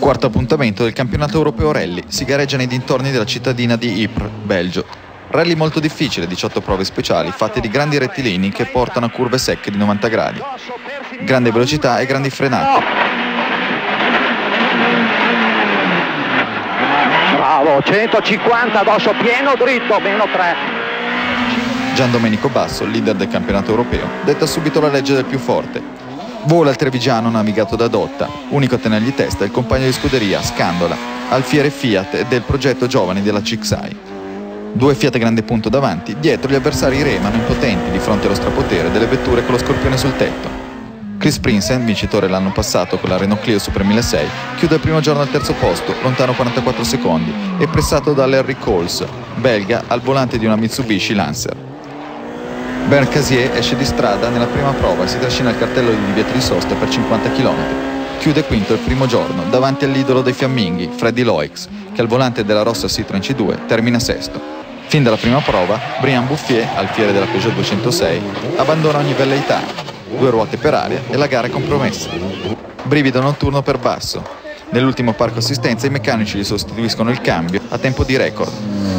Quarto appuntamento del campionato europeo rally, si gareggia nei dintorni della cittadina di Ypres, Belgio. Rally molto difficile, 18 prove speciali fatte di grandi rettilini che portano a curve secche di 90 gradi. Grande velocità e grandi frenate. Bravo, 150 addosso pieno dritto, meno 3. Gian Domenico Basso, leader del campionato europeo, detta subito la legge del più forte. Vola il trevigiano navigato da Dotta, unico a tenergli testa il compagno di scuderia Scandola, alfiere Fiat del progetto giovani della CXI. Due Fiat grande punto davanti, dietro gli avversari remano impotenti di fronte allo strapotere delle vetture con lo scorpione sul tetto. Chris Prinsen, vincitore l'anno passato con la Renault Clio Super 1006, chiude il primo giorno al terzo posto, lontano 44 secondi, e pressato da Larry Coles, belga, al volante di una Mitsubishi Lancer. Bernd Casier esce di strada nella prima prova e si trascina il cartello di divieto di sosta per 50 km. Chiude quinto il primo giorno, davanti all'idolo dei fiamminghi, Freddy Loix, che al volante della rossa Citroën C2 termina sesto. Fin dalla prima prova, Brian Bouffier, alfiere della Peugeot 206, abbandona ogni velleità. 2 ruote per aria e la gara è compromessa. Brivido notturno per Basso. Nell'ultimo parco assistenza i meccanici gli sostituiscono il cambio a tempo di record.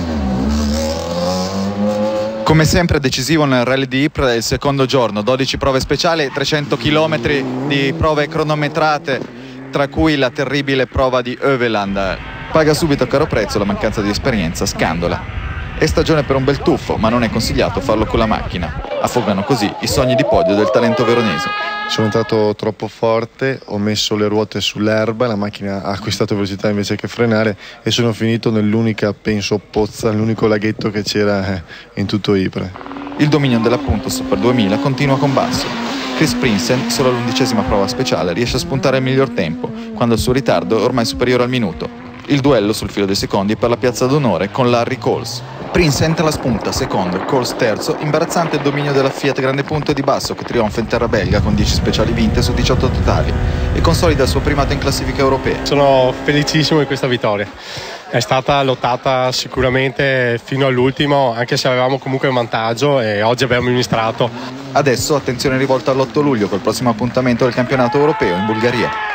Come sempre decisivo nel rally di Ypres è il secondo giorno, 12 prove speciali, 300 km di prove cronometrate, tra cui la terribile prova di Öveland. Paga subito a caro prezzo la mancanza di esperienza Scandola. È stagione per un bel tuffo, ma non è consigliato farlo con la macchina. Affogano così i sogni di podio del talento veronese. Sono entrato troppo forte, ho messo le ruote sull'erba, la macchina ha acquistato velocità invece che frenare e sono finito nell'unica, penso, pozza, l'unico laghetto che c'era in tutto Ypres. Il dominio della Punto Super 2000 continua con Basso. Chris Prinsen, solo all'11ª prova speciale, riesce a spuntare il miglior tempo, quando il suo ritardo è ormai superiore al minuto. Il duello sul filo dei secondi per la piazza d'onore con Larry Coles. Prinsen la spunta, secondo, Coles terzo, imbarazzante il dominio della Fiat grande punto di Basso che trionfa in terra belga con 10 speciali vinte su 18 totali e consolida il suo primato in classifica europea. Sono felicissimo di questa vittoria, è stata lottata sicuramente fino all'ultimo, anche se avevamo comunque un vantaggio e oggi abbiamo amministrato. Adesso attenzione rivolta all'8 luglio col prossimo appuntamento del campionato europeo in Bulgaria.